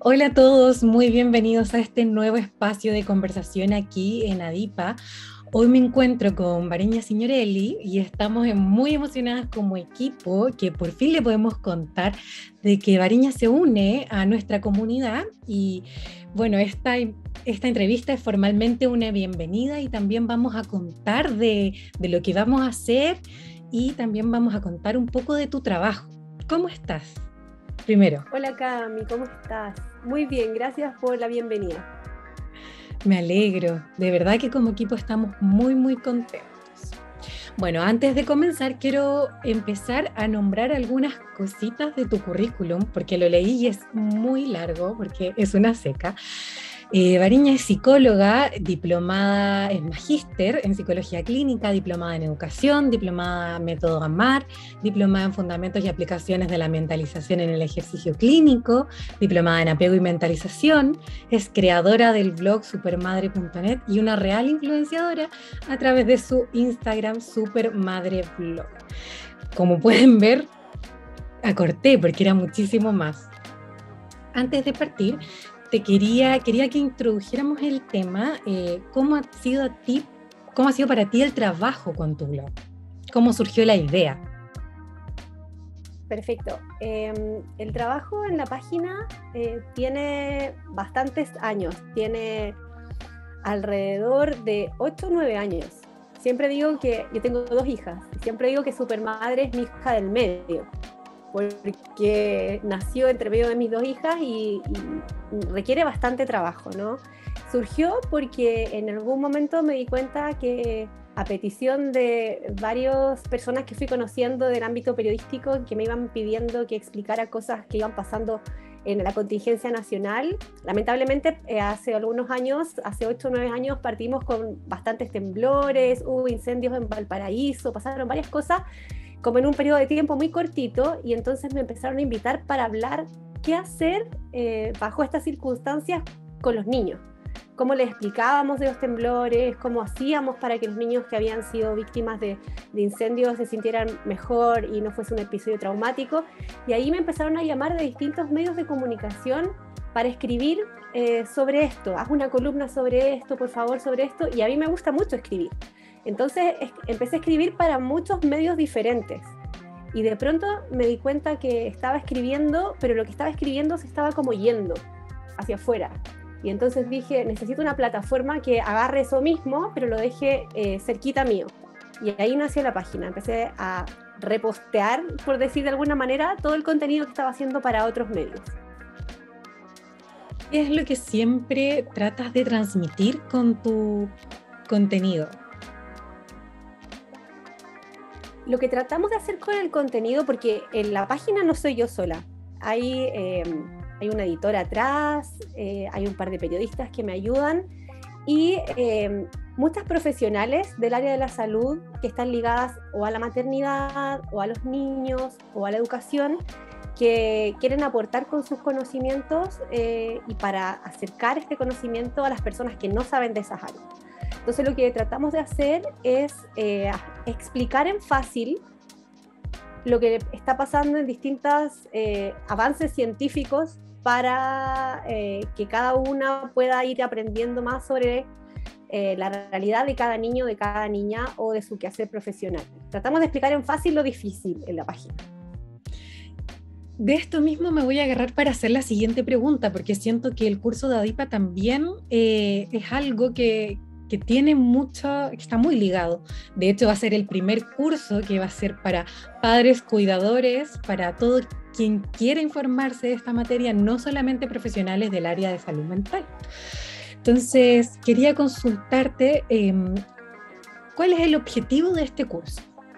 Hola a todos, muy bienvenidos a este nuevo espacio de conversación aquí en Adipa. Hoy me encuentro con Variña Signorelli y estamos muy emocionadas como equipo que por fin le podemos contar de que Variña se une a nuestra comunidad y bueno, esta entrevista es formalmente una bienvenida y también vamos a contar de lo que vamos a hacer y también vamos a contar un poco de tu trabajo. ¿Cómo estás? Primero. Hola Cami, ¿cómo estás? Muy bien, gracias por la bienvenida. Me alegro, de verdad que como equipo estamos muy contentos. Bueno, antes de comenzar, quiero empezar a nombrar algunas cositas de tu currículum, porque lo leí y es muy largo, porque es una seca. Variña es psicóloga, diplomada en magíster en psicología clínica, diplomada en educación, diplomada en método AMAR, diplomada en fundamentos y aplicaciones de la mentalización en el ejercicio clínico, diplomada en apego y mentalización, es creadora del blog supermadre.net y una real influenciadora a través de su Instagram supermadreblog. Como pueden ver, acorté porque era muchísimo más. Antes de partir, quería que introdujéramos el tema, cómo ha sido para ti el trabajo con tu blog, cómo surgió la idea. Perfecto. El trabajo en la página tiene bastantes años, tiene alrededor de 8 o 9 años. Siempre digo que yo tengo 2 hijas, siempre digo que Supermadre es mi hija del medio, porque nació entre medio de mis 2 hijas y requiere bastante trabajo, ¿no? Surgió porque en algún momento me di cuenta que a petición de varias personas que fui conociendo del ámbito periodístico que me iban pidiendo que explicara cosas que iban pasando en la contingencia nacional. Lamentablemente, hace algunos años, hace 8 o 9 años, partimos con bastantes temblores, hubo incendios en Valparaíso, pasaron varias cosas como en un periodo de tiempo muy cortito, y entonces me empezaron a invitar para hablar qué hacer bajo estas circunstancias con los niños. Cómo les explicábamos de los temblores, cómo hacíamos para que los niños que habían sido víctimas de incendios se sintieran mejor y no fuese un episodio traumático. Y ahí me empezaron a llamar de distintos medios de comunicación para escribir sobre esto. Haz una columna sobre esto, por favor, sobre esto. Y a mí me gusta mucho escribir. Entonces empecé a escribir para muchos medios diferentes. Y de pronto me di cuenta que estaba escribiendo, pero lo que estaba escribiendo se estaba como yendo hacia afuera. Y entonces dije, necesito una plataforma que agarre eso mismo, pero lo deje cerquita mío. Y ahí nació la página. Empecé a repostear, por decir de alguna manera, todo el contenido que estaba haciendo para otros medios. ¿Qué es lo que siempre tratas de transmitir con tu contenido? Lo que tratamos de hacer con el contenido, porque en la página no soy yo sola, hay una editora atrás, hay un par de periodistas que me ayudan y muchas profesionales del área de la salud que están ligadas o a la maternidad o a los niños o a la educación, que quieren aportar con sus conocimientos y para acercar este conocimiento a las personas que no saben de esas áreas. Entonces lo que tratamos de hacer es explicar en fácil lo que está pasando en distintos avances científicos para que cada una pueda ir aprendiendo más sobre la realidad de cada niño, de cada niña o de su quehacer profesional. Tratamos de explicar en fácil lo difícil en la página. De esto mismo me voy a agarrar para hacer la siguiente pregunta, porque siento que el curso de Adipa también es algo que tiene mucho, que está muy ligado. De hecho, va a ser el primer curso que va a ser para padres, cuidadores, para todo quien quiera informarse de esta materia, no solamente profesionales del área de salud mental. Entonces, quería consultarte, ¿cuál es el objetivo de este curso?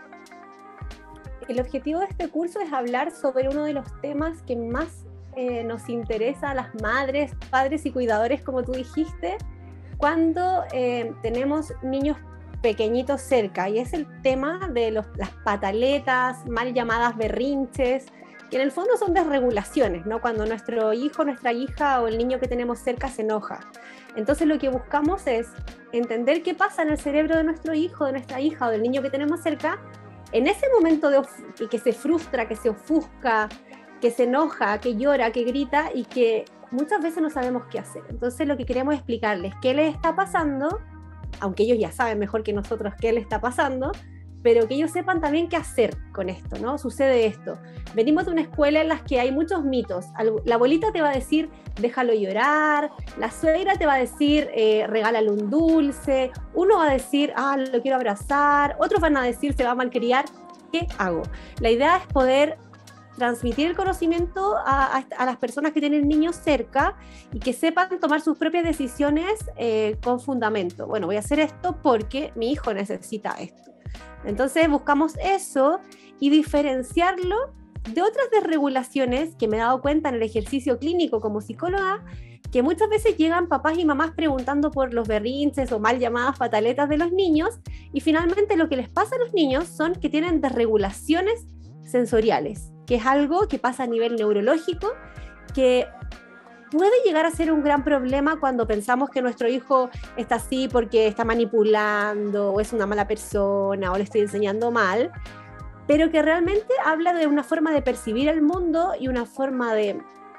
El objetivo de este curso es hablar sobre uno de los temas que más nos interesa a las madres, padres y cuidadores, como tú dijiste, cuando tenemos niños pequeñitos cerca, y es el tema de las pataletas, mal llamadas berrinches, que en el fondo son desregulaciones, ¿no? Cuando nuestro hijo, nuestra hija o el niño que tenemos cerca se enoja. Entonces lo que buscamos es entender qué pasa en el cerebro de nuestro hijo, de nuestra hija o del niño que tenemos cerca, en ese momento que se frustra, que se ofusca, que se enoja, que llora, que grita, y que muchas veces no sabemos qué hacer. Entonces lo que queremos es explicarles qué les está pasando, aunque ellos ya saben mejor que nosotros qué les está pasando, pero que ellos sepan también qué hacer con esto, ¿no? Sucede esto. Venimos de una escuela en la que hay muchos mitos. La abuelita te va a decir, déjalo llorar, la suegra te va a decir, regálale un dulce, uno va a decir, lo quiero abrazar, otros van a decir, se va a malcriar, ¿qué hago? La idea es poder transmitir el conocimiento a las personas que tienen niños cerca y que sepan tomar sus propias decisiones con fundamento. Bueno, voy a hacer esto porque mi hijo necesita esto. Entonces buscamos eso y diferenciarlo de otras desregulaciones que me he dado cuenta en el ejercicio clínico como psicóloga, que muchas veces llegan papás y mamás preguntando por los berrinches o mal llamadas pataletas de los niños, y finalmente lo que les pasa a los niños son que tienen desregulaciones sensoriales, que es algo que pasa a nivel neurológico, que puede llegar a ser un gran problema cuando pensamos que nuestro hijo está así porque está manipulando o es una mala persona o le estoy enseñando mal, pero que realmente habla de una forma de percibir el mundo y una forma de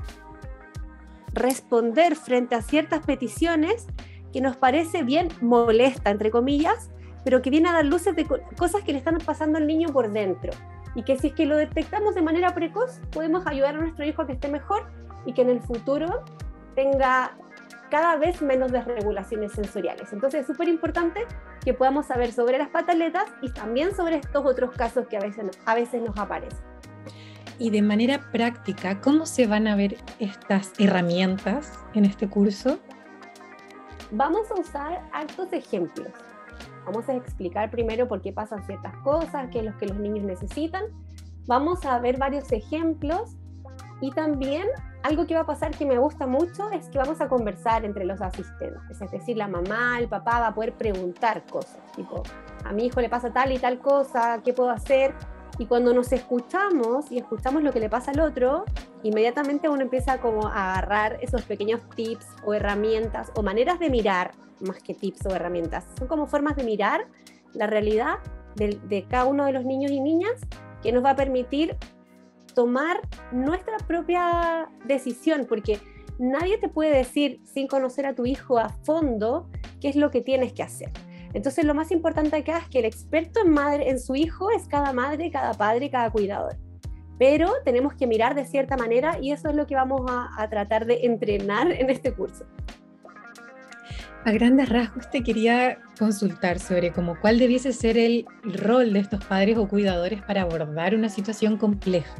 responder frente a ciertas peticiones que nos parece bien molesta, entre comillas, pero que viene a dar luces de cosas que le están pasando al niño por dentro. Y que si es que lo detectamos de manera precoz, podemos ayudar a nuestro hijo a que esté mejor y que en el futuro tenga cada vez menos desregulaciones sensoriales. Entonces es súper importante que podamos saber sobre las pataletas y también sobre estos otros casos que a veces nos aparecen. Y de manera práctica, ¿cómo se van a ver estas herramientas en este curso? Vamos a usar hartos ejemplos. Vamos a explicar primero por qué pasan ciertas cosas, qué es lo que los niños necesitan. Vamos a ver varios ejemplos y también algo que va a pasar que me gusta mucho es que vamos a conversar entre los asistentes. Es decir, la mamá, el papá va a poder preguntar cosas, tipo, a mi hijo le pasa tal y tal cosa, ¿qué puedo hacer? Y cuando nos escuchamos y escuchamos lo que le pasa al otro, inmediatamente uno empieza como a agarrar esos pequeños tips o herramientas o maneras de mirar, más que tips o herramientas. Son como formas de mirar la realidad de cada uno de los niños y niñas que nos va a permitir tomar nuestra propia decisión, porque nadie te puede decir sin conocer a tu hijo a fondo qué es lo que tienes que hacer. Entonces lo más importante acá es que el experto en su hijo es cada madre, cada padre, cada cuidador. Pero tenemos que mirar de cierta manera y eso es lo que vamos a tratar de entrenar en este curso. A grandes rasgos te quería consultar sobre cuál debiese ser el rol de estos padres o cuidadores para abordar una situación compleja.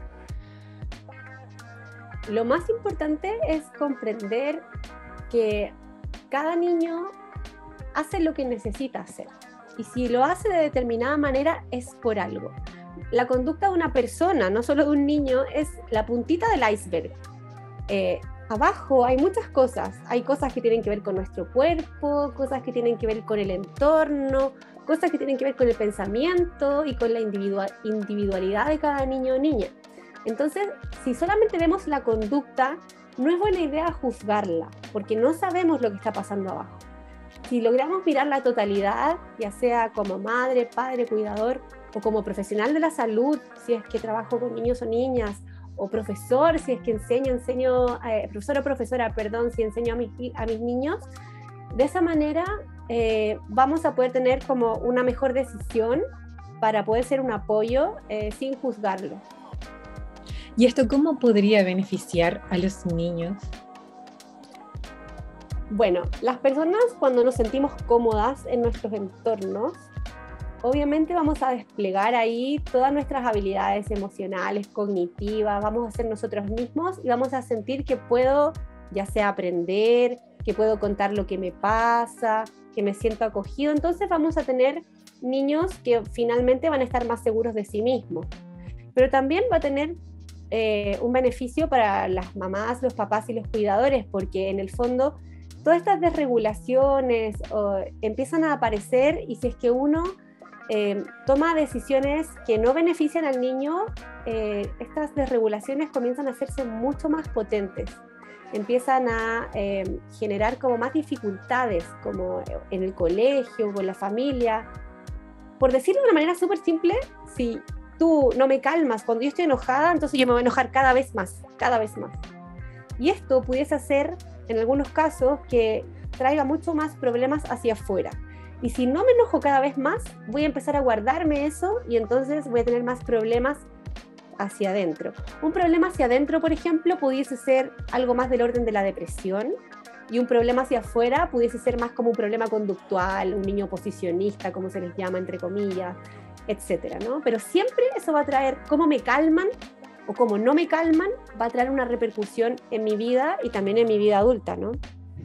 Lo más importante es comprender que cada niño hace lo que necesita hacer. Y si lo hace de determinada manera es por algo. La conducta de una persona, no solo de un niño, es la puntita del iceberg. Abajo hay muchas cosas. Hay cosas que tienen que ver con nuestro cuerpo, cosas que tienen que ver con el entorno, cosas que tienen que ver con el pensamiento y con la individualidad de cada niño o niña. Entonces, si solamente vemos la conducta, no es buena idea juzgarla, porque no sabemos lo que está pasando abajo. Si logramos mirar la totalidad, ya sea como madre, padre, cuidador, o como profesional de la salud, si es que trabajo con niños o niñas, o profesor, si es que profesor o profesora, perdón, si enseño a mis niños, de esa manera vamos a poder tener como una mejor decisión para poder ser un apoyo sin juzgarlo. ¿Y esto cómo podría beneficiar a los niños? Bueno, las personas cuando nos sentimos cómodas en nuestros entornos, obviamente vamos a desplegar ahí todas nuestras habilidades emocionales, cognitivas, vamos a ser nosotros mismos y vamos a sentir que puedo ya sea aprender, que puedo contar lo que me pasa, que me siento acogido. Entonces vamos a tener niños que finalmente van a estar más seguros de sí mismos. Pero también va a tener un beneficio para las mamás, los papás y los cuidadores, porque en el fondo todas estas desregulaciones empiezan a aparecer y si es que uno toma decisiones que no benefician al niño, estas desregulaciones comienzan a hacerse mucho más potentes, empiezan a generar como más dificultades, como en el colegio, con la familia. Por decirlo de una manera súper simple, si tú no me calmas cuando yo estoy enojada, entonces yo me voy a enojar cada vez más, cada vez más. Y esto pudiese hacer, en algunos casos, que traiga mucho más problemas hacia afuera. Y si no me enojo cada vez más, voy a empezar a guardarme eso y entonces voy a tener más problemas hacia adentro. Un problema hacia adentro, por ejemplo, pudiese ser algo más del orden de la depresión, y un problema hacia afuera pudiese ser más como un problema conductual, un niño oposicionista, como se les llama, entre comillas, etcétera, ¿no? Pero siempre eso va a traer cómo me calman o cómo no me calman, va a traer una repercusión en mi vida y también en mi vida adulta, ¿no?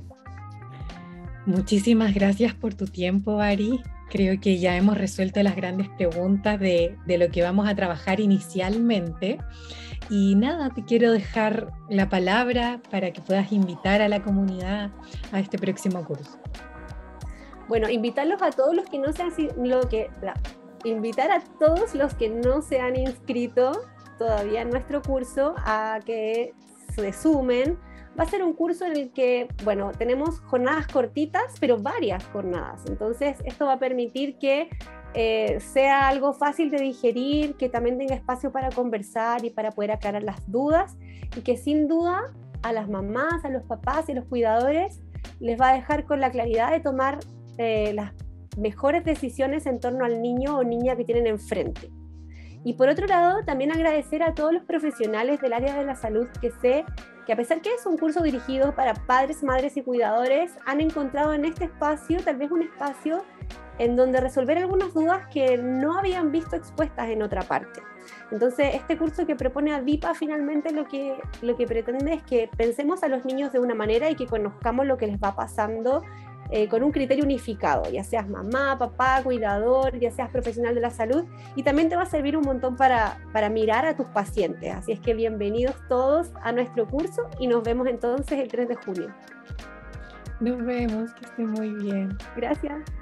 Muchísimas gracias por tu tiempo, Ari. Creo que ya hemos resuelto las grandes preguntas de lo que vamos a trabajar inicialmente. Y nada, te quiero dejar la palabra para que puedas invitar a la comunidad a este próximo curso. Bueno, invitarlos a todos los que no se han, invitar a todos los que no se han inscrito todavía en nuestro curso a que se sumen. Va a ser un curso en el que, bueno, tenemos jornadas cortitas, pero varias jornadas. Entonces, esto va a permitir que sea algo fácil de digerir, que también tenga espacio para conversar y para poder aclarar las dudas, y que sin duda a las mamás, a los papás y a los cuidadores les va a dejar con la claridad de tomar las mejores decisiones en torno al niño o niña que tienen enfrente. Y por otro lado, también agradecer a todos los profesionales del área de la salud que sé que, a pesar que es un curso dirigido para padres, madres y cuidadores, han encontrado en este espacio tal vez un espacio en donde resolver algunas dudas que no habían visto expuestas en otra parte. Entonces, este curso que propone ADIPA finalmente lo que pretende es que pensemos a los niños de una manera y que conozcamos lo que les va pasando con un criterio unificado, ya seas mamá, papá, cuidador, ya seas profesional de la salud, y también te va a servir un montón para mirar a tus pacientes. Así es que bienvenidos todos a nuestro curso y nos vemos entonces el 3 de junio. Nos vemos, que esté muy bien. Gracias.